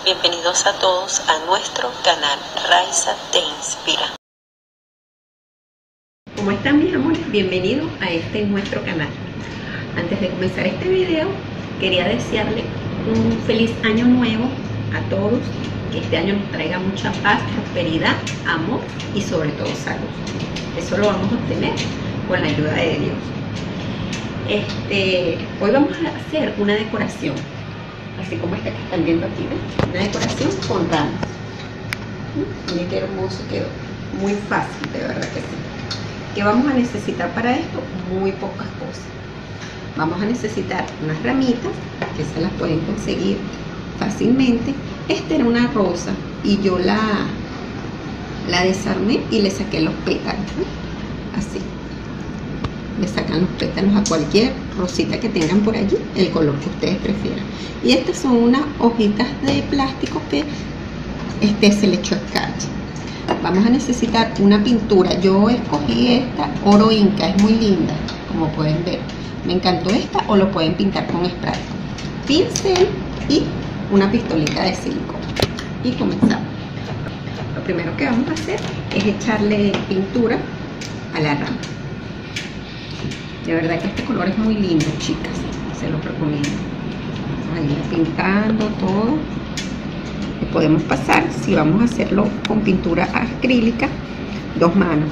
Bienvenidos a todos a nuestro canal Raiza Te Inspira. ¿Cómo están mis amores? Bienvenidos a nuestro canal. Antes de comenzar este video, quería desearle un feliz año nuevo a todos. Que este año nos traiga mucha paz, prosperidad, amor y sobre todo salud. Eso lo vamos a obtener con la ayuda de Dios. Hoy vamos a hacer una decoración, así como esta que están viendo aquí, ¿ven? Una decoración con ramas. Miren qué hermoso quedó, muy fácil, de verdad que sí. ¿Qué vamos a necesitar para esto? Muy pocas cosas. Vamos a necesitar unas ramitas, que se las pueden conseguir fácilmente. Esta era una rosa y yo la desarmé y le saqué los pétalos, ¿no? Así. Le sacan los pétalos a cualquier rosita que tengan por allí, el color que ustedes prefieran. Y estas son unas hojitas de plástico que se le echó escarcha. Vamos a necesitar una pintura. Yo escogí esta oro inca, es muy linda, como pueden ver. Me encantó esta, o lo pueden pintar con spray. Pincel y una pistolita de silicona. Y comenzamos. Lo primero que vamos a hacer es echarle pintura a la rama. De verdad que este color es muy lindo, chicas, se los recomiendo. Vamos a ir pintando todo. Y podemos pasar, si vamos a hacerlo con pintura acrílica, 2 manos.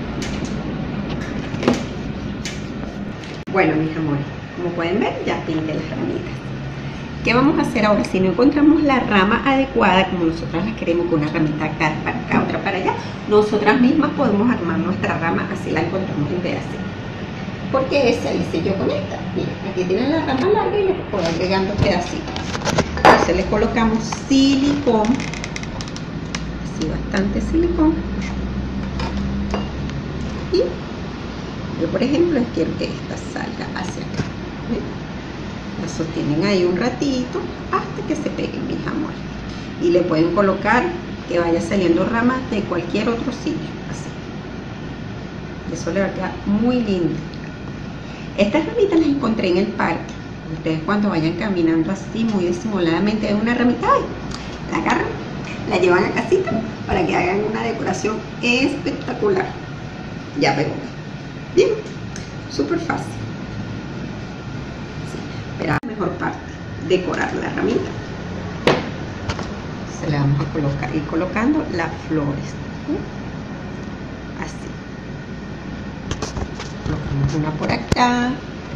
Bueno, mis amores, como pueden ver, ya pinté las ramitas. ¿Qué vamos a hacer ahora? Si no encontramos la rama adecuada, como nosotras las queremos, con una ramita acá para acá, otra para allá, nosotras mismas podemos armar nuestra rama, así la encontramos en pedacitos. Porque esa hice yo con esta. Mira, aquí tienen la rama larga y le puedo agregando pedacitos. Entonces le colocamos silicón, así bastante silicón. Y yo, por ejemplo, quiero que esta salga hacia acá. ¿Ven? La sostienen ahí un ratito hasta que se peguen, mis amores. Y le pueden colocar que vaya saliendo ramas de cualquier otro sitio, así. Eso le va a quedar muy lindo. Estas ramitas las encontré en el parque. Ustedes cuando vayan caminando así muy disimuladamente ven una ramita, ¡ay!, la agarran, la llevan a casita para que hagan una decoración espectacular. Ya pegó. Bien, súper fácil. Sí, pero la mejor parte, decorar la ramita. Se le vamos a colocar, ir colocando las flores. Así. Colocamos una por acá,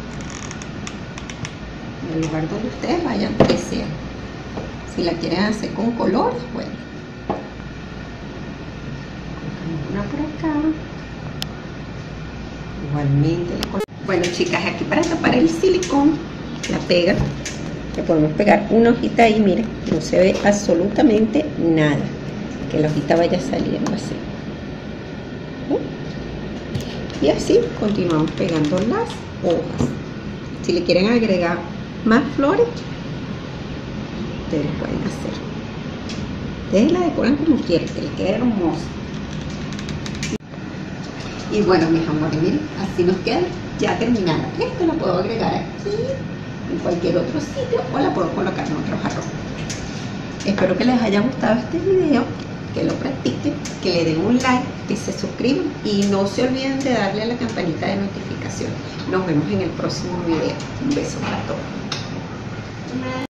en el lugar donde ustedes vayan, que sea. Si la quieren hacer con colores, bueno, colocamos una por acá, igualmente le colocamos. Bueno, chicas, aquí para tapar el silicón, la pega, le podemos pegar una hojita ahí, miren, no se ve absolutamente nada, que la hojita vaya saliendo así. Y así continuamos pegando las hojas. Si le quieren agregar más flores, ustedes lo pueden hacer. Ustedes la decoran como quieran, que les quede hermosa. Y bueno, mis amores, miren, así nos queda ya terminada. Esto la puedo agregar aquí, en cualquier otro sitio, o la puedo colocar en otro jarrón. Espero que les haya gustado este video, que lo practiquen, que le den un like, que se suscriban y no se olviden de darle a la campanita de notificación. Nos vemos en el próximo video. Un beso para todos.